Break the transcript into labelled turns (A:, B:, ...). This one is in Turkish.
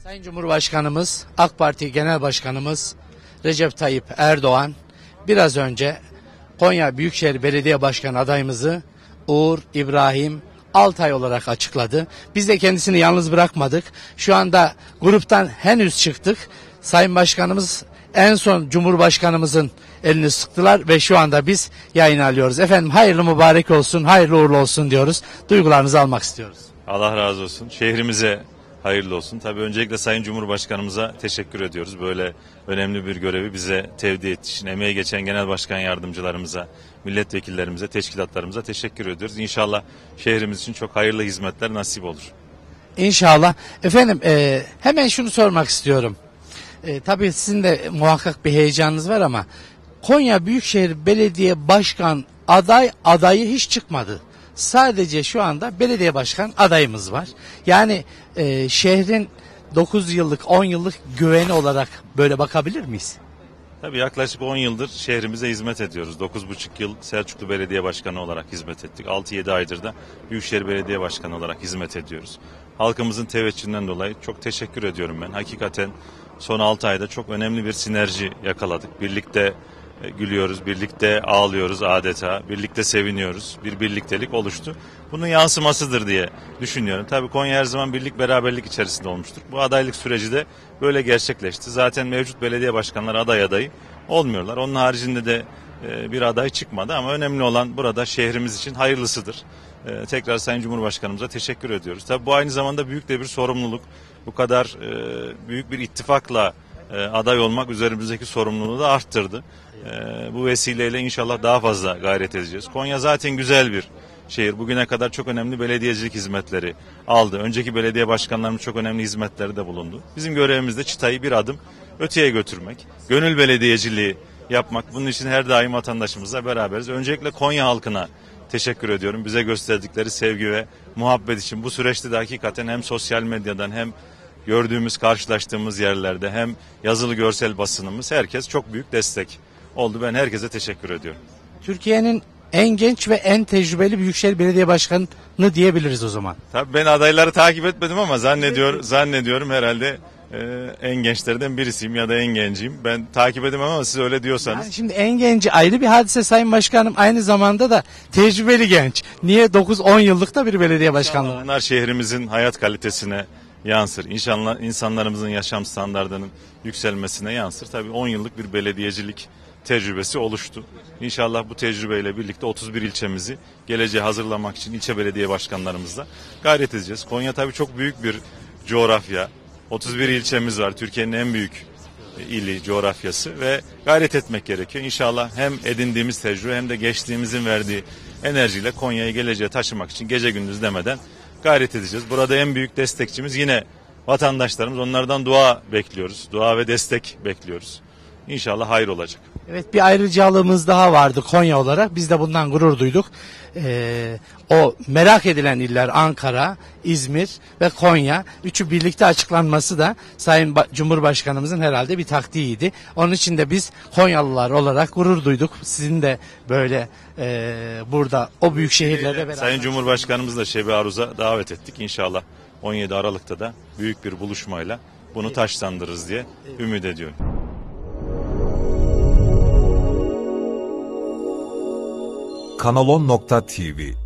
A: Sayın Cumhurbaşkanımız, AK Parti Genel Başkanımız Recep Tayyip Erdoğan biraz önce Konya Büyükşehir Belediye Başkanı adayımızı Uğur İbrahim Altay olarak açıkladı. Biz de kendisini yalnız bırakmadık. Şu anda gruptan henüz çıktık. Sayın Başkanımız en son Cumhurbaşkanımızın elini sıktılar ve şu anda biz yayın alıyoruz. Efendim hayırlı mübarek olsun, hayırlı uğurlu olsun diyoruz. Duygularınızı almak istiyoruz.
B: Allah razı olsun. Şehrimize hayırlı olsun. Tabii öncelikle Sayın Cumhurbaşkanımıza teşekkür ediyoruz. Böyle önemli bir görevi bize tevdi ettiği için. Emeği geçen genel başkan yardımcılarımıza, milletvekillerimize, teşkilatlarımıza teşekkür ediyoruz. İnşallah şehrimiz için çok hayırlı hizmetler nasip olur.
A: İnşallah. Efendim hemen şunu sormak istiyorum. Tabii sizin de muhakkak bir heyecanınız var ama Konya Büyükşehir Belediye Başkan adayı hiç çıkmadı. Sadece şu anda belediye başkan adayımız var. Yani şehrin 9 yıllık 10 yıllık güveni olarak böyle bakabilir miyiz?
B: Tabii yaklaşık 10 yıldır şehrimize hizmet ediyoruz. 9,5 yıl Selçuklu Belediye Başkanı olarak hizmet ettik. 6-7 aydır da Büyükşehir Belediye Başkanı olarak hizmet ediyoruz. Halkımızın teveccühünden dolayı çok teşekkür ediyorum ben. Hakikaten son 6 ayda çok önemli bir sinerji yakaladık. Birlikte gülüyoruz, birlikte ağlıyoruz adeta, birlikte seviniyoruz. Bir birliktelik oluştu. Bunun yansımasıdır diye düşünüyorum. Tabii Konya her zaman birlik beraberlik içerisinde olmuştur. Bu adaylık süreci de böyle gerçekleşti. Zaten mevcut belediye başkanları adayı olmuyorlar. Onun haricinde de bir aday çıkmadı ama önemli olan burada şehrimiz için hayırlısıdır. Tekrar Sayın Cumhurbaşkanımıza teşekkür ediyoruz. Tabii bu aynı zamanda büyük de bir sorumluluk. Bu kadar büyük bir ittifakla aday olmak üzerimizdeki sorumluluğu da arttırdı. Bu vesileyle inşallah daha fazla gayret edeceğiz. Konya zaten güzel bir şehir. Bugüne kadar çok önemli belediyecilik hizmetleri aldı. Önceki belediye başkanlarımız çok önemli hizmetleri de bulundu. Bizim görevimiz de çıtayı bir adım öteye götürmek. Gönül belediyeciliği yapmak. Bunun için her daim vatandaşımızla beraberiz. Öncelikle Konya halkına teşekkür ediyorum. Bize gösterdikleri sevgi ve muhabbet için. Bu süreçte de hakikaten hem sosyal medyadan hem gördüğümüz, karşılaştığımız yerlerde hem yazılı görsel basınımız herkes çok büyük destek oldu. Ben herkese teşekkür ediyorum.
A: Türkiye'nin en genç ve en tecrübeli Büyükşehir Belediye Başkanı diyebiliriz o zaman.
B: Tabii ben adayları takip etmedim ama zannediyorum herhalde en gençlerden birisiyim ya da en genciyim. Ben takip edemem ama siz öyle diyorsanız.
A: Yani şimdi en genci ayrı bir hadise Sayın Başkanım, aynı zamanda da tecrübeli genç. Niye 9-10 yıllık da bir belediye başkanlığı var?
B: Bunlar şehrimizin hayat kalitesine yansır. İnşallah insanlarımızın yaşam standartlarının yükselmesine yansır. Tabii 10 yıllık bir belediyecilik tecrübesi oluştu. İnşallah bu tecrübeyle birlikte 31 ilçemizi geleceğe hazırlamak için ilçe belediye başkanlarımızla gayret edeceğiz. Konya tabii çok büyük bir coğrafya. 31 ilçemiz var. Türkiye'nin en büyük ili, coğrafyası ve gayret etmek gerekiyor. İnşallah hem edindiğimiz tecrübe hem de geçtiğimizin verdiği enerjiyle Konya'yı geleceğe taşımak için gece gündüz demeden gayret edeceğiz. Burada en büyük destekçimiz yine vatandaşlarımız. Onlardan dua bekliyoruz. Dua ve destek bekliyoruz. İnşallah hayır olacak.
A: Evet, bir ayrıcalığımız daha vardı Konya olarak. Biz de bundan gurur duyduk. O merak edilen iller Ankara, İzmir ve Konya. Üçü birlikte açıklanması da Sayın Cumhurbaşkanımızın herhalde bir taktiğiydi. Onun için de biz Konyalılar olarak gurur duyduk. Sizin de böyle burada o büyük şehirlerde beraber.
B: Sayın Cumhurbaşkanımızla Şebi Aruz'a davet ettik. İnşallah 17 Aralık'ta da büyük bir buluşmayla bunu taşlandırırız diye ümit ediyorum.
C: Kanalon.tv